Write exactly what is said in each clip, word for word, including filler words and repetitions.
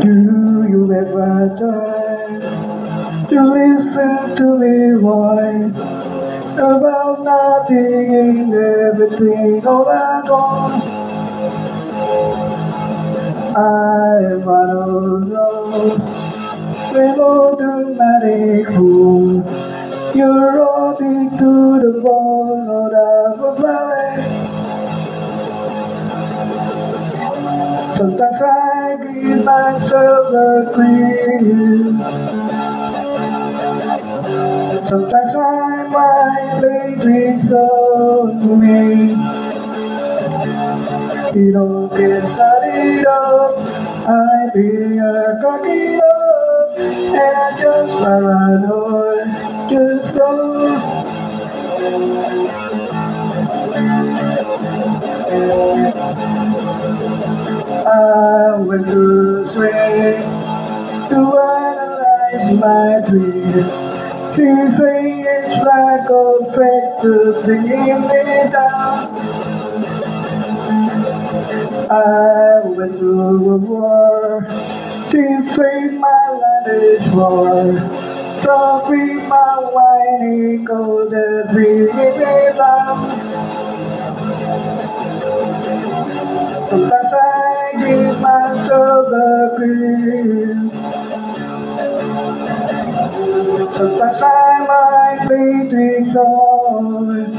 Do you ever try to listen to me whine about nothing and everything all at once? I'm out of love, with automatic home. You're rolling to the ball, not out of line. Sometimes I give myself a queen. Sometimes I might play tricks on me. You don't get started up. I think I got it up, and I just paranoid. Just stop. I went to swing to analyze my dream. She say it's lack of sex to bring me down. I went to a war. She say my land is war. So free my whiny cold and bring me down. Sometimes I give myself a grip. Sometimes I might be tricks on.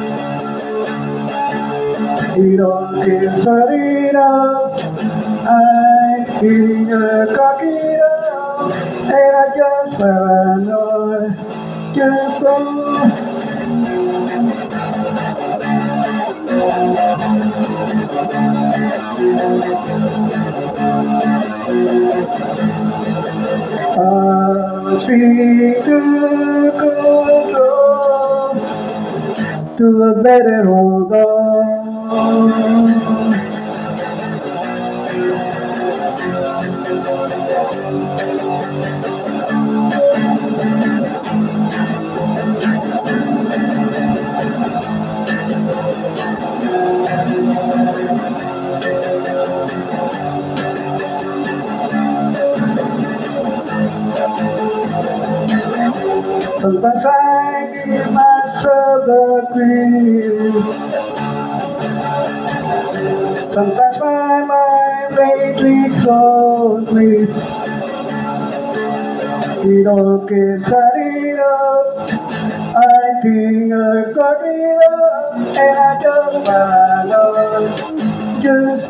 You don't get started up. I think I cock it up, and I just paranoid. Just don't. I speak to control to a better hold on. Sometimes I give myself a grip. Sometimes my mind plays tricks on me. It all gets started up. I think I got it up, and I just paranoid. Just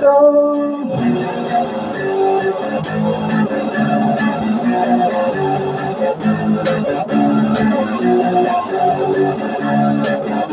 don't.